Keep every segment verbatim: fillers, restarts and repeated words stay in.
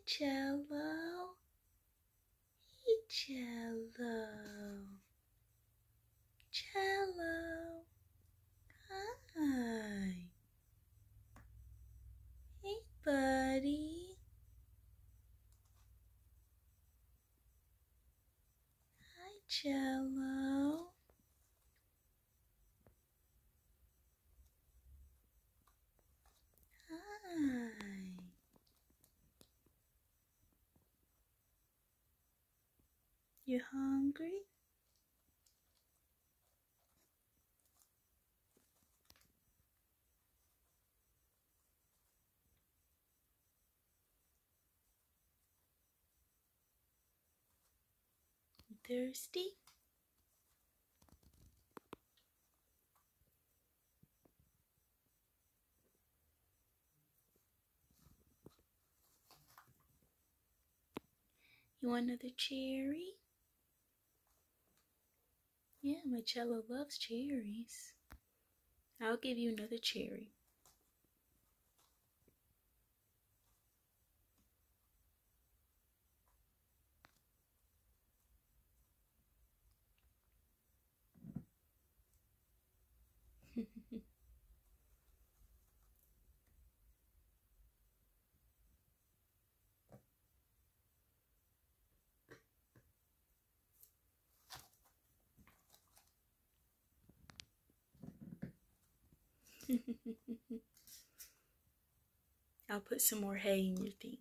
Cello. Hey, Cello. Cello. Hi. Hey, buddy. Hi, Cello. Hi. You hungry? You thirsty? You want another cherry? Yeah, my Cello loves cherries. I'll give you another cherry. I'll put some more hay in your thing.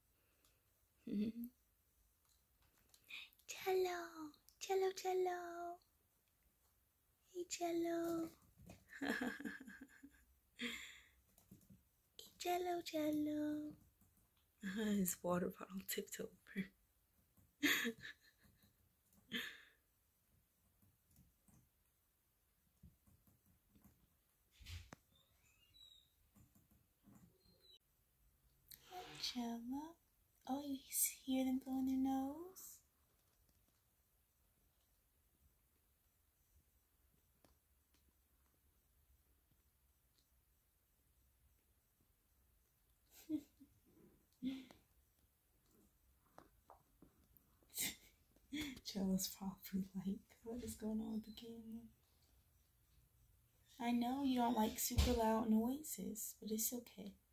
Cello, Cello, Cello. Hey, Cello. Hey, Cello, Cello. His water bottle tipped over. Cello. Oh, you hear them blowing their nose? Cello's probably like, what is going on with the camera? I know you don't like super loud noises, but it's okay.